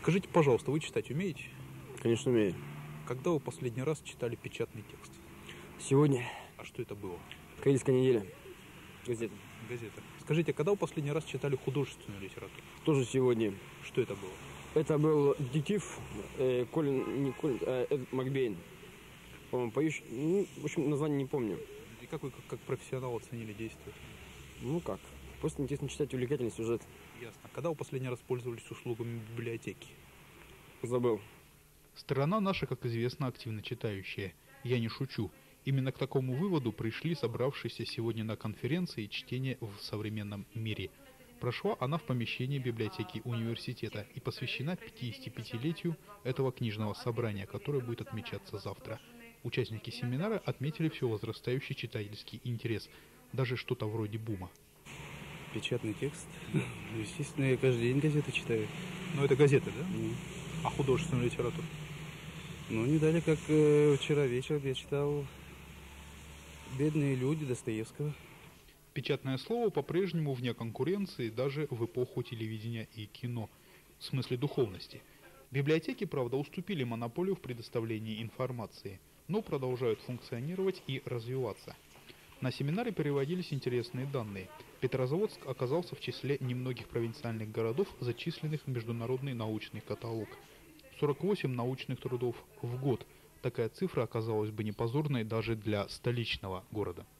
Скажите, пожалуйста, вы читать умеете? Конечно, умею. Когда вы последний раз читали печатный текст? Сегодня. А что это было? Каильская неделя. Газета. Газета. Скажите, когда вы последний раз читали художественную литературу? Тоже сегодня. Что это было? Это был детектив Эд Макбейн. По-моему, поющий. В общем, название не помню. И как вы как профессионал оценили действие? Ну как? Просто интересно читать, увлекательный сюжет. Ясно. Когда вы последний раз пользовались услугами библиотеки? Забыл. Страна наша, как известно, активно читающая. Я не шучу. Именно к такому выводу пришли собравшиеся сегодня на конференции «Чтение в современном мире». Прошла она в помещении библиотеки университета и посвящена 55-летию этого книжного собрания, которое будет отмечаться завтра. Участники семинара отметили все возрастающий читательский интерес, даже что-то вроде бума. Печатный текст? Естественно, я каждый день газеты читаю. Ну, это газеты, да? А художественную литературу? Ну, не далее, как вчера вечером я читал «Бедные люди» Достоевского. Печатное слово по-прежнему вне конкуренции даже в эпоху телевидения и кино, в смысле духовности. Библиотеки, правда, уступили монополию в предоставлении информации, но продолжают функционировать и развиваться. На семинаре переводились интересные данные. Петрозаводск оказался в числе немногих провинциальных городов, зачисленных в международный научный каталог. 48 научных трудов в год. Такая цифра оказалась бы непозорной даже для столичного города.